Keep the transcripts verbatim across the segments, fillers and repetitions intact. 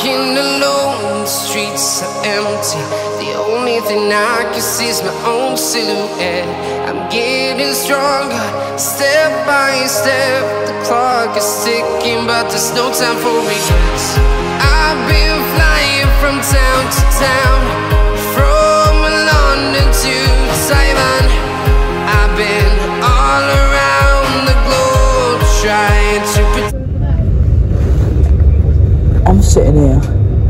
walking alone, the streets are empty. The only thing I can see is my own silhouette. I'm getting stronger, step by step. The clock is ticking, but there's no time for regrets. I've been flying from town to town, from London to Taiwan. I've been all around the globe trying to protect. I'm sitting here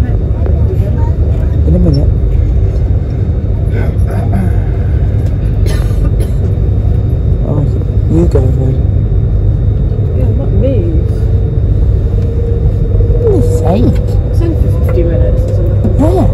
in a minute. Oh, you go then. Yeah, not move. For goodness sake. It's in for fifty minutes, isn't it? Yeah.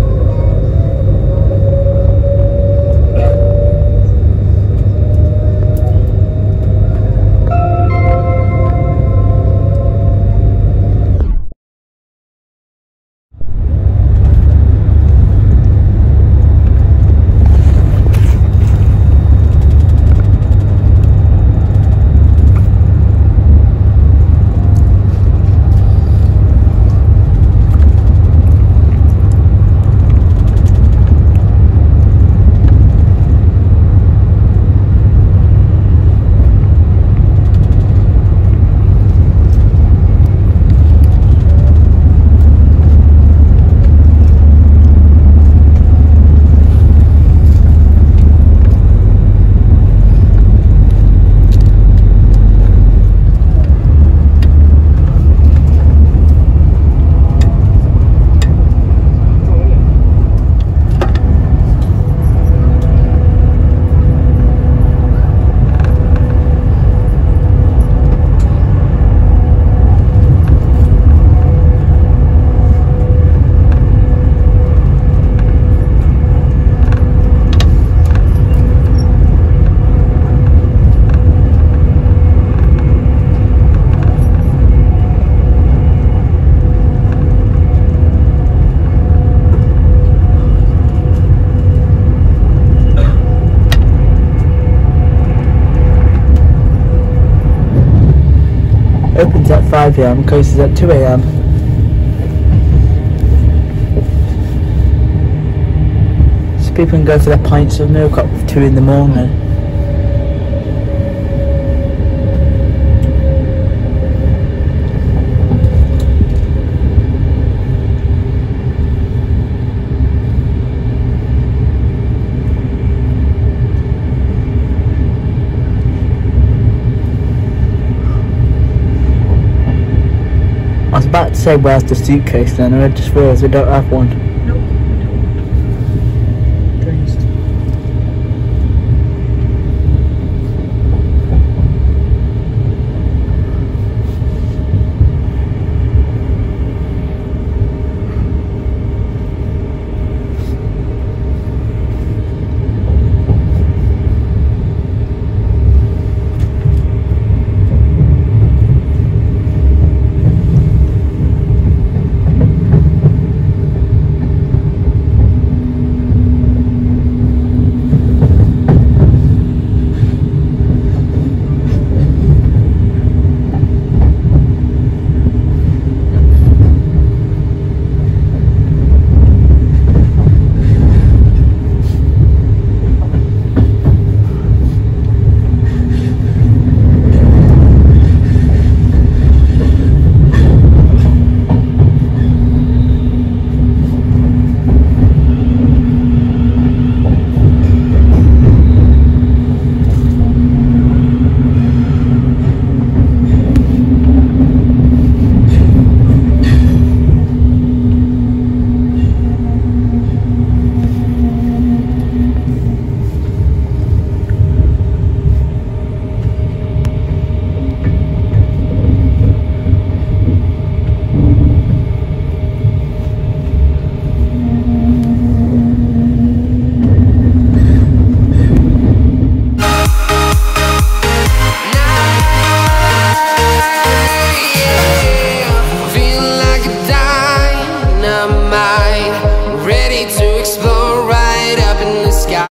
Opens at five A M, closes at two A M So people can go for their pints of milk up to two in the morning. I was about to say where's the suitcase then, and I just realised we don't have one.